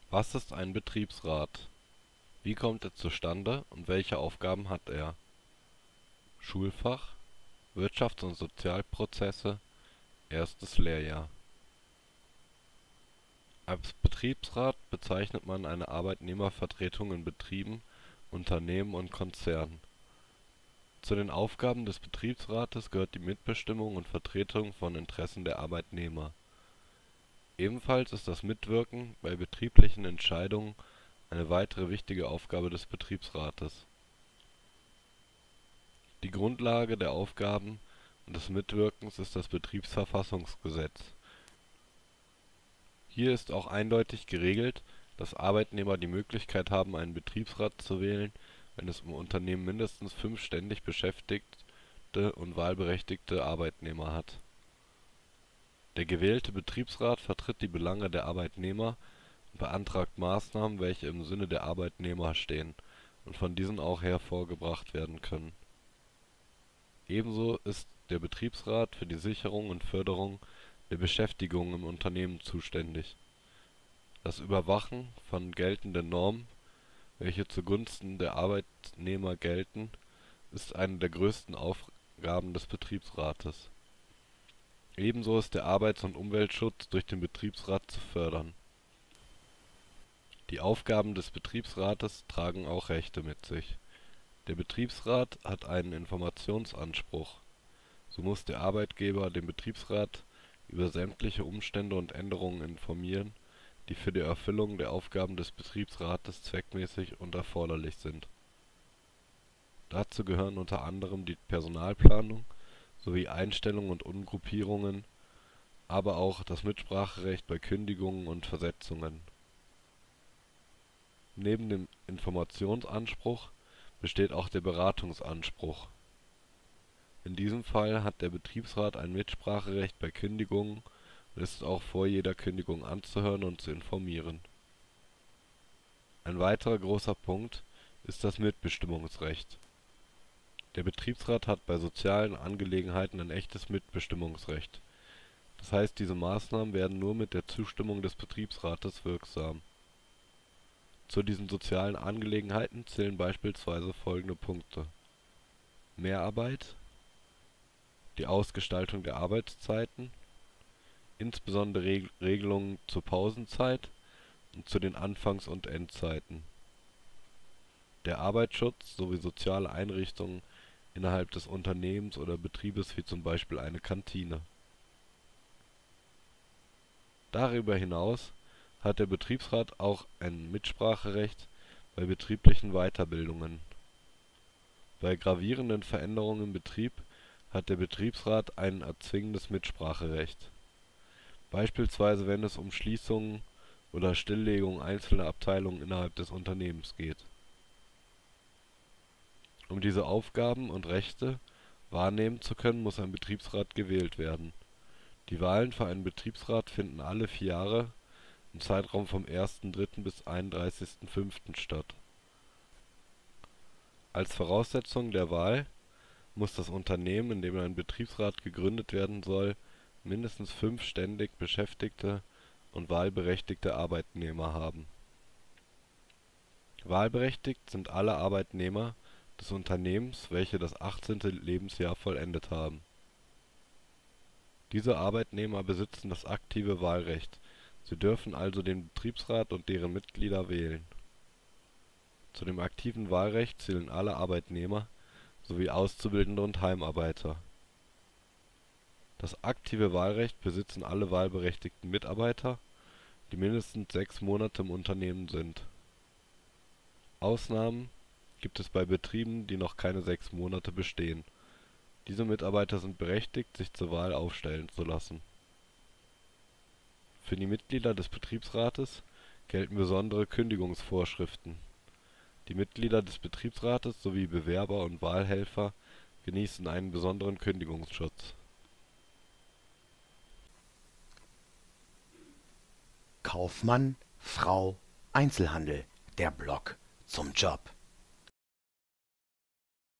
Was ist ein Betriebsrat? Wie kommt er zustande und welche Aufgaben hat er? Schulfach: Wirtschafts- und Sozialprozesse, erstes Lehrjahr. Als Betriebsrat bezeichnet man eine Arbeitnehmervertretung in Betrieben, Unternehmen und Konzernen. Zu den Aufgaben des Betriebsrates gehört die Mitbestimmung und Vertretung von Interessen der Arbeitnehmer. Ebenfalls ist das Mitwirken bei betrieblichen Entscheidungen eine weitere wichtige Aufgabe des Betriebsrates. Die Grundlage der Aufgaben und des Mitwirkens ist das Betriebsverfassungsgesetz. Hier ist auch eindeutig geregelt, dass Arbeitnehmer die Möglichkeit haben, einen Betriebsrat zu wählen, wenn es im Unternehmen mindestens 5 ständig beschäftigte und wahlberechtigte Arbeitnehmer hat. Der gewählte Betriebsrat vertritt die Belange der Arbeitnehmer und beantragt Maßnahmen, welche im Sinne der Arbeitnehmer stehen und von diesen auch hervorgebracht werden können. Ebenso ist der Betriebsrat für die Sicherung und Förderung der Beschäftigung im Unternehmen zuständig. Das Überwachen von geltenden Normen, welche zugunsten der Arbeitnehmer gelten, ist eine der größten Aufgaben des Betriebsrates. Ebenso ist der Arbeits- und Umweltschutz durch den Betriebsrat zu fördern. Die Aufgaben des Betriebsrates tragen auch Rechte mit sich. Der Betriebsrat hat einen Informationsanspruch. So muss der Arbeitgeber den Betriebsrat über sämtliche Umstände und Änderungen informieren, die für die Erfüllung der Aufgaben des Betriebsrates zweckmäßig und erforderlich sind. Dazu gehören unter anderem die Personalplanung sowie Einstellungen und Umgruppierungen, aber auch das Mitspracherecht bei Kündigungen und Versetzungen. Neben dem Informationsanspruch besteht auch der Beratungsanspruch. In diesem Fall hat der Betriebsrat ein Mitspracherecht bei Kündigungen und ist auch vor jeder Kündigung anzuhören und zu informieren. Ein weiterer großer Punkt ist das Mitbestimmungsrecht. Der Betriebsrat hat bei sozialen Angelegenheiten ein echtes Mitbestimmungsrecht. Das heißt, diese Maßnahmen werden nur mit der Zustimmung des Betriebsrates wirksam. Zu diesen sozialen Angelegenheiten zählen beispielsweise folgende Punkte: Mehrarbeit, die Ausgestaltung der Arbeitszeiten, insbesondere Regelungen zur Pausenzeit und zu den Anfangs- und Endzeiten, der Arbeitsschutz sowie soziale Einrichtungen innerhalb des Unternehmens oder Betriebes wie zum Beispiel eine Kantine. Darüber hinaus hat der Betriebsrat auch ein Mitspracherecht bei betrieblichen Weiterbildungen. Bei gravierenden Veränderungen im Betrieb hat der Betriebsrat ein erzwingendes Mitspracherecht, beispielsweise wenn es um Schließungen oder Stilllegung einzelner Abteilungen innerhalb des Unternehmens geht. Um diese Aufgaben und Rechte wahrnehmen zu können, muss ein Betriebsrat gewählt werden. Die Wahlen für einen Betriebsrat finden alle 4 Jahre im Zeitraum vom 1.3. bis 31.5. statt. Als Voraussetzung der Wahl muss das Unternehmen, in dem ein Betriebsrat gegründet werden soll, mindestens 5 ständig beschäftigte und wahlberechtigte Arbeitnehmer haben. Wahlberechtigt sind alle Arbeitnehmer des Unternehmens, welche das 18. Lebensjahr vollendet haben. Diese Arbeitnehmer besitzen das aktive Wahlrecht, sie dürfen also den Betriebsrat und deren Mitglieder wählen. Zu dem aktiven Wahlrecht zählen alle Arbeitnehmer sowie Auszubildende und Heimarbeiter. Das aktive Wahlrecht besitzen alle wahlberechtigten Mitarbeiter, die mindestens 6 Monate im Unternehmen sind. Ausnahmen gibt es bei Betrieben, die noch keine 6 Monate bestehen. Diese Mitarbeiter sind berechtigt, sich zur Wahl aufstellen zu lassen. Für die Mitglieder des Betriebsrates gelten besondere Kündigungsvorschriften. Die Mitglieder des Betriebsrates sowie Bewerber und Wahlhelfer genießen einen besonderen Kündigungsschutz. Kaufmann, Frau, Einzelhandel, der Blog zum Job.